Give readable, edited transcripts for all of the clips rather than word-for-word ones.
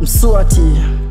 Mswati.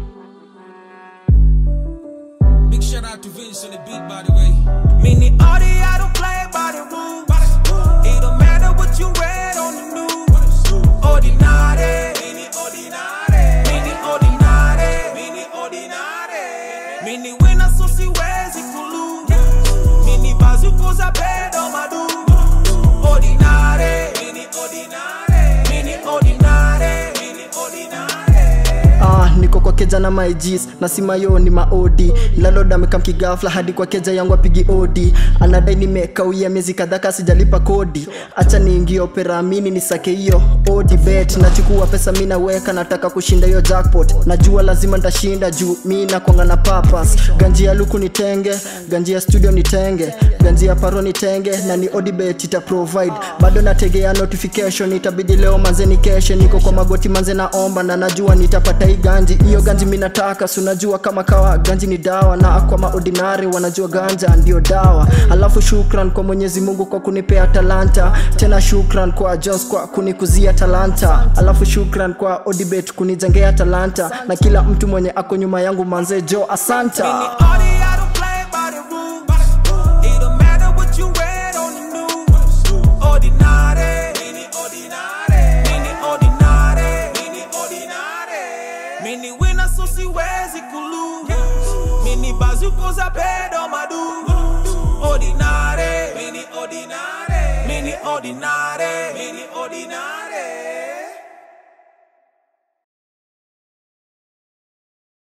Big shout out to Vince on the beat, by the way. Mini Audi, I don't play by the rules. It don't matter what you read on the news. Ordinary, mini ordinary, mini ordinary, mini ordinary. Mini winner so si wezi kulu. Mini bazuko za pedo madu. Ordinary, mini ordinary, mini ordinary, mini ordinary. Niko kwa keja na my G's na si mayo ni maodi. Landlord amekamki ghafla hadi kwa keja yangu apigi odi. Anadai nimekawia miezi kadhaa sijalipa kodi. Acha niingie opera mini nisake hiyo odi bet. Nachukua pesa mimi naweka nataka kushinda hiyo jackpot. Najua lazima nitashinda juu mimi nakuanga na purpose. Ganji ya luku nitenge, ganji ya studio nitenge, ganji ya paro nitenge na ni odi bet ita provide. Bado nategea notification itabidi leo manze ni kesho. Niko kwa magoti manze naomba na najua nitapata hii ganji. Iyo ganji mimi nataka, si unajua kama kawa ganji ni dawa. Na kwa maordinary wanajua ganja ndio dawa. Alafu shukran kwa Mwenyezi Mungu kwa kunipea talanta. Tena shukran kwa Jones kwa kunikuzia talanta. Alafu shukran kwa Odibet kunijengea talanta. Na kila mtu mwenye ako nyuma yangu manze jo asanta. Mini winner so si wezi kulu. Mini bazuko za pedo madu. Ordinary, mini ordinary, mini ordinary, mini ordinary.